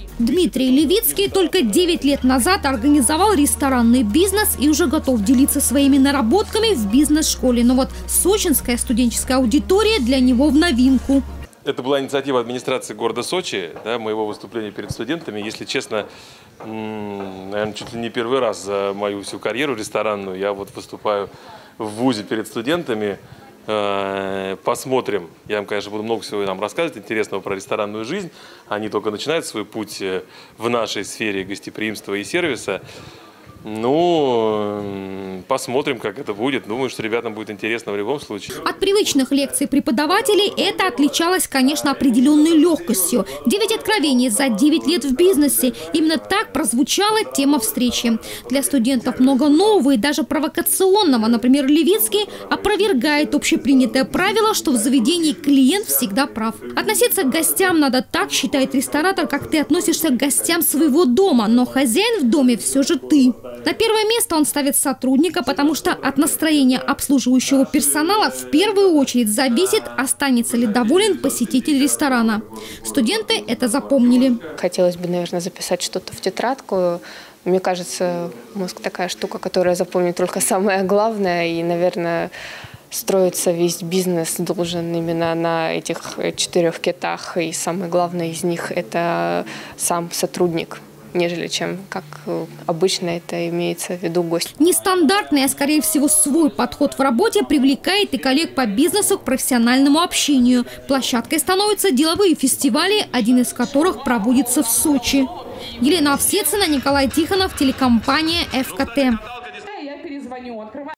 Дмитрий Левицкий только 9 лет назад организовал ресторанный бизнес и уже готов делиться своими наработками в бизнес-школе. Но вот сочинская студенческая аудитория для него в новинку. Это была инициатива администрации города Сочи, да, моего выступления перед студентами. Если честно, наверное, чуть ли не первый раз за мою всю карьеру ресторанную я вот выступаю в вузе перед студентами. Посмотрим. Я им, конечно, буду много всего нам рассказывать интересного про ресторанную жизнь. Они только начинают свой путь в нашей сфере гостеприимства и сервиса. Ну, посмотрим, как это будет. Думаю, что ребятам будет интересно в любом случае. От привычных лекций преподавателей это отличалось, конечно, определенной легкостью. 9 откровений за 9 лет в бизнесе. Именно так прозвучала тема встречи. Для студентов много нового и даже провокационного. Например, Левицкий опровергает общепринятое правило, что в заведении клиент всегда прав. Относиться к гостям надо так, считает ресторатор, как ты относишься к гостям своего дома. Но хозяин в доме все же ты. На первое место он ставит сотрудника, потому что от настроения обслуживающего персонала в первую очередь зависит, останется ли доволен посетитель ресторана. Студенты это запомнили. Хотелось бы, наверное, записать что-то в тетрадку. Мне кажется, мозг такая штука, которая запомнит только самое главное. И, наверное, строится весь бизнес должен именно на этих 4 китах. И самое главное из них – это сам сотрудник, нежели чем, как обычно это имеется в виду, гость. Нестандартный, а скорее всего свой подход в работе привлекает и коллег по бизнесу к профессиональному общению. Площадкой становятся деловые фестивали, один из которых проводится в Сочи. Елена Овсецина, Николай Тихонов, телекомпания ФКТ.